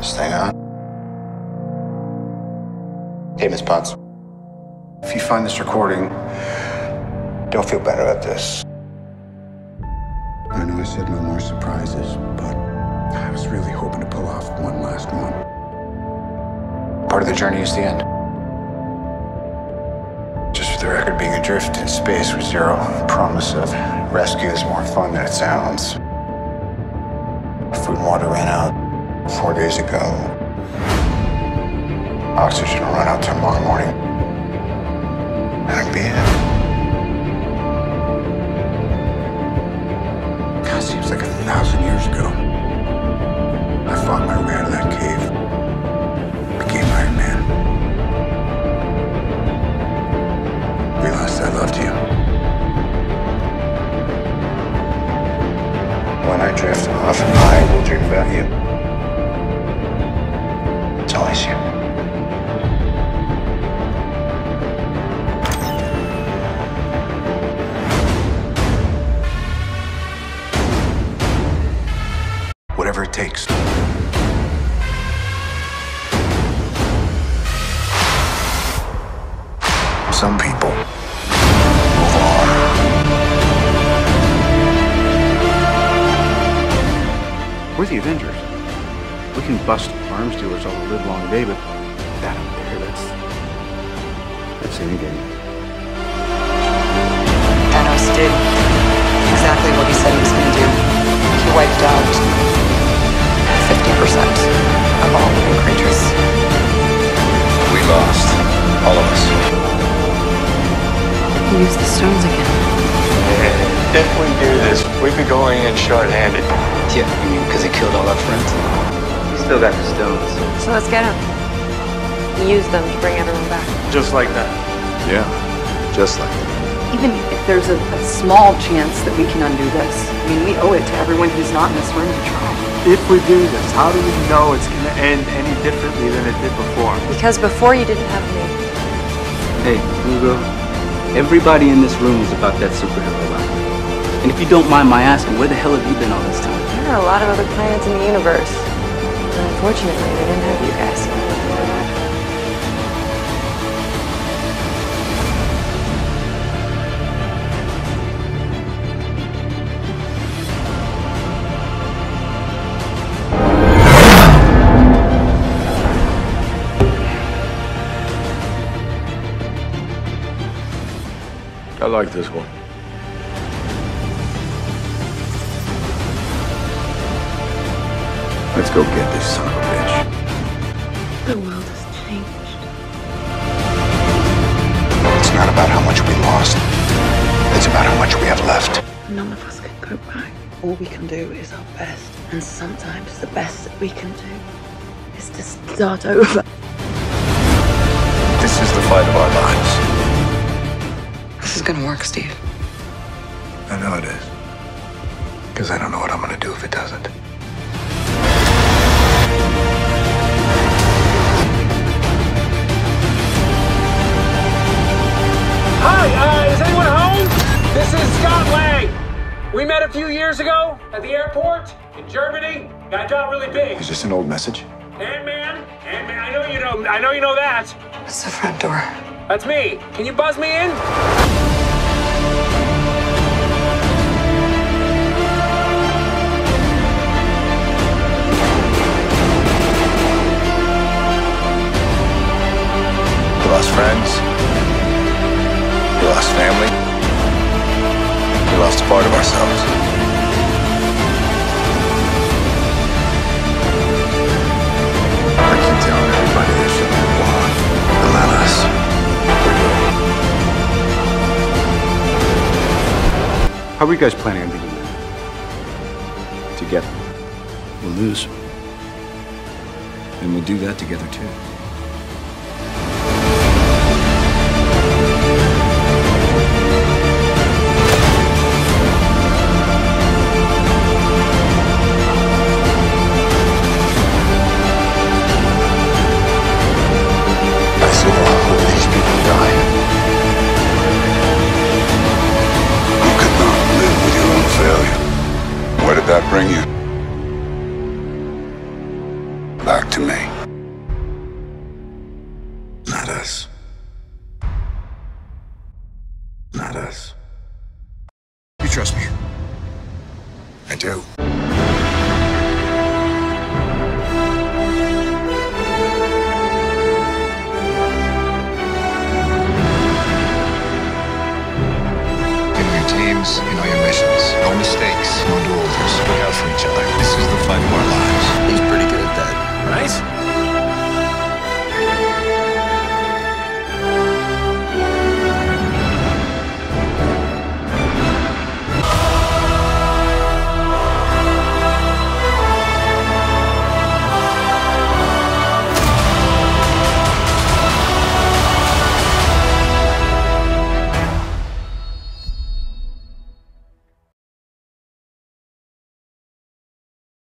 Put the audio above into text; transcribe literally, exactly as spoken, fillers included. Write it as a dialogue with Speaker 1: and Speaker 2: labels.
Speaker 1: This thing on? Hey, Miss Potts. If you find this recording, don't feel better about this.
Speaker 2: I know I said no more surprises, but I was really hoping to pull off one last one.
Speaker 1: Part of the journey is the end. Just for the record, being adrift in space with zero promise of rescue is more fun than it sounds. Food and water ran out four days ago. Oxygen will run out tomorrow morning. And it'll be it.
Speaker 2: God, seems like a thousand years ago. I fought my way out of that cave. Became Iron Man. Realized I loved you.
Speaker 1: When I drift off, I will dream about you. It's always you.
Speaker 2: Whatever it takes. Some people move on.
Speaker 3: We're the Avengers. We can bust arms dealers all the live long day, but that up there, that's... that's Endgame.
Speaker 4: Thanos did exactly what he said he was going to do. He wiped out fifty percent of all living creatures.
Speaker 1: We lost. All of us.
Speaker 4: He used the stones again.
Speaker 5: Yeah, if we do this, we'd be going in short-handed.
Speaker 6: Yeah, you mean because he killed all our friends? He still got the stones.
Speaker 7: So let's get him. Use them to bring everyone back.
Speaker 5: Just like that.
Speaker 3: Yeah, just like that.
Speaker 8: Even if there's a, a small chance that we can undo this, I mean, we owe it to everyone who's not in this room to try.
Speaker 5: If we do this, how do we know it's going to end any differently than it did before?
Speaker 7: Because before you didn't have me.
Speaker 6: Hey, Hugo, everybody in this room is about that superhero life. And if you don't mind my asking, where the hell have you been all this time?
Speaker 7: There are a lot of other planets in the universe. And unfortunately, they didn't have you guys.
Speaker 5: I like this one.
Speaker 2: Let's go get this son of a bitch.
Speaker 8: The world has changed.
Speaker 1: It's not about how much we lost. It's about how much we have left.
Speaker 8: None of us can go back. All we can do is our best. And sometimes the best that we can do is to start over.
Speaker 1: This is the fight of our lives.
Speaker 4: This is going to work, Steve.
Speaker 2: I know it is. Because I don't know what I'm going to do if it doesn't.
Speaker 9: Hi, uh, is anyone home? This is Scott Lang. We met a few years ago at the airport in Germany. I got really big.
Speaker 2: Is this an old message?
Speaker 9: Ant-Man, Ant-Man, I know you know, I know you know that.
Speaker 4: It's the front door.
Speaker 9: That's me. Can you buzz me in?
Speaker 1: We lost friends. We lost family. We lost a part of ourselves.
Speaker 2: I keep telling everybody they should move on. But not us.
Speaker 3: How are you guys planning on beating them? Together.
Speaker 6: We'll lose. And we'll do that together, too.
Speaker 1: I saw all these people die.
Speaker 2: You could not live with your own failure. Where did that bring you? Back to I do.
Speaker 1: You know your teams, you know your missions. No mistakes, no